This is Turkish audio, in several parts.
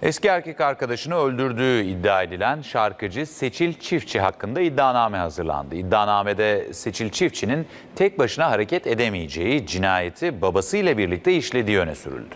Eski erkek arkadaşını öldürdüğü iddia edilen şarkıcı Seçil Çiftçi hakkında iddianame hazırlandı. İddianamede Seçil Çiftçi'nin tek başına hareket edemeyeceği, cinayeti babasıyla birlikte işlediği öne sürüldü.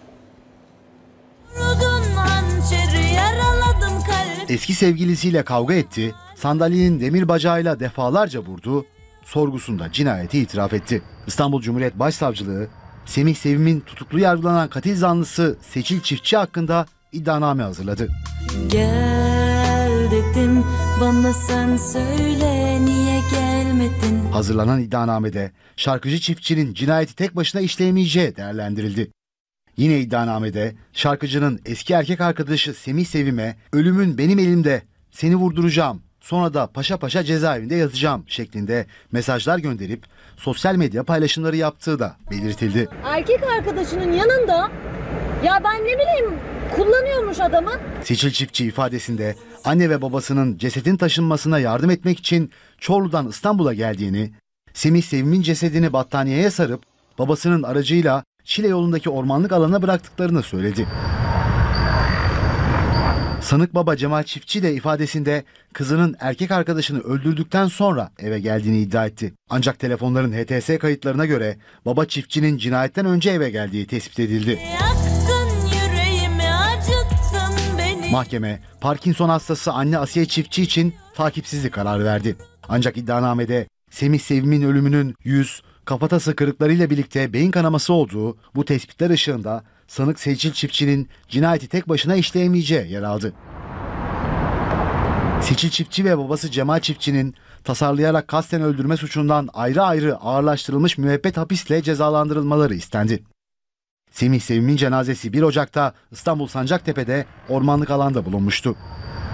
Eski sevgilisiyle kavga etti, sandalyenin demir bacağıyla defalarca vurdu, sorgusunda cinayeti itiraf etti. İstanbul Cumhuriyet Başsavcılığı, Semih Sevim'in tutuklu yargılanan katil zanlısı Seçil Çiftçi hakkında iddianame hazırladı. Gel dedim bana, sen söyle niye gelmedin? Hazırlanan iddianamede şarkıcı Çiftçi'nin cinayeti tek başına işleyemeyeceği değerlendirildi. Yine iddianamede şarkıcının eski erkek arkadaşı Semih Sevim'e "Ölümün benim elimde, seni vurduracağım, sonra da paşa paşa cezaevinde yatacağım" şeklinde mesajlar gönderip sosyal medya paylaşımları yaptığı da belirtildi. Erkek arkadaşının yanında, ya ben ne bileyim, kullanıyormuş adamı. Seçil Çiftçi ifadesinde anne ve babasının cesedin taşınmasına yardım etmek için Çorlu'dan İstanbul'a geldiğini, Semih Sevim'in cesedini battaniyeye sarıp babasının aracıyla Şile yolundaki ormanlık alana bıraktıklarını söyledi. Sanık baba Cemal Çiftçi de ifadesinde kızının erkek arkadaşını öldürdükten sonra eve geldiğini iddia etti. Ancak telefonların HTS kayıtlarına göre baba Çiftçi'nin cinayetten önce eve geldiği tespit edildi. Mahkeme, Parkinson hastası anne Asiye Çiftçi için takipsizlik kararı verdi. Ancak iddianamede Semih Sevim'in ölümünün yüz, kafatası kırıklarıyla birlikte beyin kanaması olduğu bu tespitler ışığında sanık Seçil Çiftçi'nin cinayeti tek başına işleyemeyeceği yer aldı. Seçil Çiftçi ve babası Cemal Çiftçi'nin tasarlayarak kasten öldürme suçundan ayrı ayrı ağırlaştırılmış müebbet hapisle cezalandırılmaları istendi. Semih Sevim'in cenazesi 1 Ocak'ta İstanbul Sancaktepe'de ormanlık alanda bulunmuştu.